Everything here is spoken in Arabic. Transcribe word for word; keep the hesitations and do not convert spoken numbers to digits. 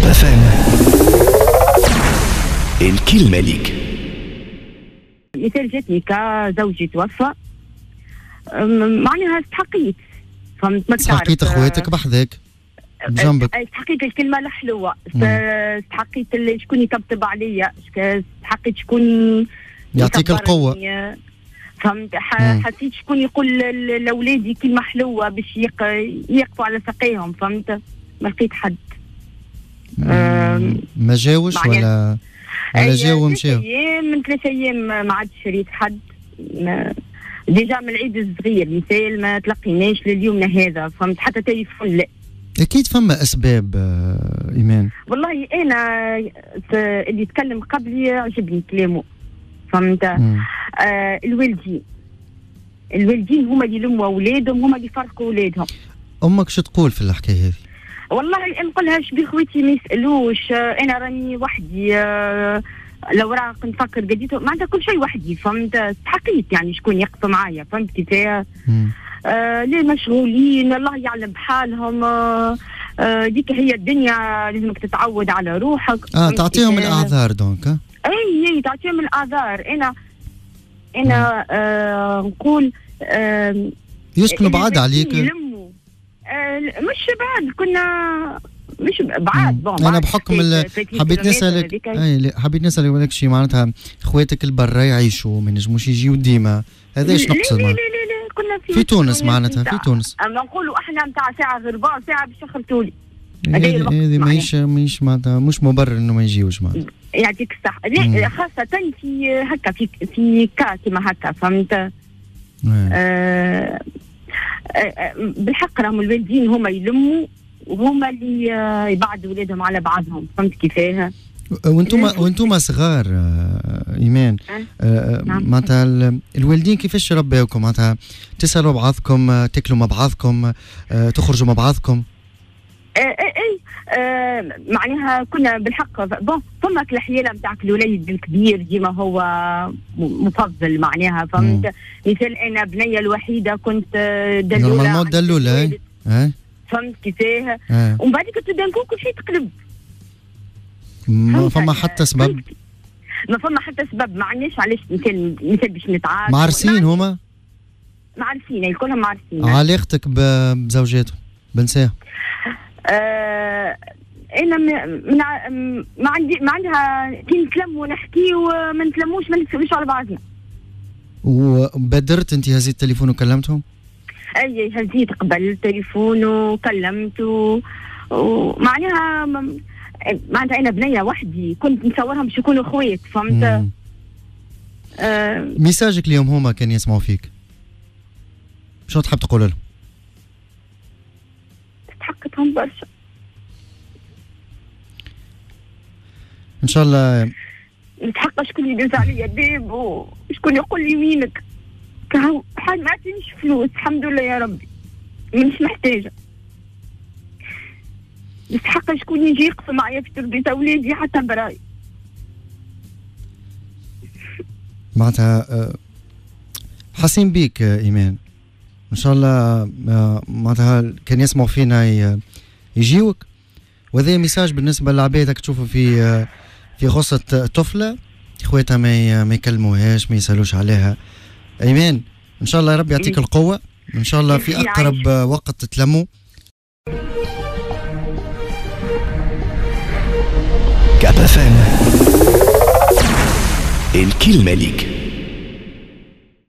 اف ام الكلمة ليك. مثال جاتني كزوجي توفى، معناها استحقيت، فهمت؟ ما استحقيت اخواتك بحذاك بجنبك، استحقيت الكلمة الحلوة، استحقيت شكون يطبطب عليا، استحقيت شكون يعطيك القوة، فهمت؟ حسيت شكون يقول لاولادي كلمة حلوة باش يقفوا على ساقيهم، فهمت؟ ما لقيت حد. ما جاوش ولا ولا جاو ومشاو؟ من ثلاث ايام ما عادش شريت حد، ديجا من العيد الصغير مثال ما تلقيناش لليومنا هذا، فهمت؟ حتى تليفون لا. اكيد فما اسباب آه ايمان. والله انا اللي يتكلم قبلي عجبني كلامه، فهمت؟ آه الوالدين الوالدين هما اللي يلموا اولادهم، هما اللي يفرقوا اولادهم. امك شو تقول في الحكايه هذه؟ والله نقولهاش بخوتي ما يسالوش، انا راني وحدي، لو راه نفكر قديته معناتها كل شيء وحدي، فهمت؟ استحقيت يعني شكون يقف معايا، فهمت كيفاه؟ آه ليه مشغولين، الله يعلم بحالهم، آه ديك هي الدنيا، لازمك تتعود على روحك. اه تعطيهم الاعذار دونك. اه اي اي تعطيهم الاعذار. انا انا آه نقول آه يسكنوا بعاد عليك. يلموا آه مش بعاد، كنا مش بعاد. بون انا بحكم حبيت نسالك اي حبيت نسالك ولك شيء، معناتها اخواتك البرا يعيشوا ما ينجموش يجيو ديما، هذا ايش نقصد؟ لا لا لا لا كنا في, في تونس معناتها في تونس. اما نقولوا احنا نتاع ساعه غير ربع ساعه باش يخلطوا لي. هذه ماهيش ماهيش معناتها مش مبرر انه ما يجيوش معناتها. يعطيك الصحه. لا خاصه في هكا في في كا كيما هكا، فهمت؟ آه آه بالحق راهم الوالدين هما يلموا وهما اللي يبعدوا ولادهم على بعضهم، فهمت كيفاه؟ وانتم وانتم صغار ايمان، أه؟ معناتها الوالدين كيفاش رباوكم؟ معناتها تسالوا بعضكم، تاكلوا مع بعضكم، أه تخرجوا مع بعضكم؟ اي اي أه معناها كنا بالحق بون فماك الحياله نتاعك الوليد الكبير ديما هو مفضل معناها، فهمت؟ مثال انا بنيه الوحيده كنت دلوله نورمالمون دلوله اي اه فهمت كيفاه؟ اه. ومن بعد كنت دنكو كل شيء تقلب، ما فما حتى سبب، ما فما حتى سبب، ما عندناش علاش مثال مثال باش نتعارك. معرسين هما؟ معرسين كلهم معرسين. علاقتك بزوجاتهم بنساها؟ آه انا من ما عندي ما عندها كي نتلم ونحكي وما نتلموش ما نتسالوش على بعضنا. وبادرت انت هزيت التليفون وكلمتهم؟ اي هزيت قبل التليفون وكلمت ومعناها معناتها انا بنيه وحدي كنت نصورهم باش يكونوا اخوات، فهمت؟ آه ميساجك اليوم هما كان يسمعوا فيك شنو تحب تقول لهم؟ استحقتهم برشا ان شاء الله. نتحقق شكون يدوز عليا باب وشكون يقول لي وينك، كهو حال ما عطينيش فلوس الحمد لله يا ربي مش محتاجه. نتحقق شكون يجي يقف معايا في تربيه اولادي حتى براي. معناتها حاسين بيك ايمان، ان شاء الله معناتها كان يسمعوا فينا يجيوك، وهذا ميساج بالنسبه لعبادك تشوفوا في في غصه طفله اخواتها ما ما يكلموهاش ما يسالوش عليها. ايمان ان شاء الله يا رب يعطيك القوه، ان شاء الله في اقرب وقت تتلموا. كاب اف ام الكلمه ليك.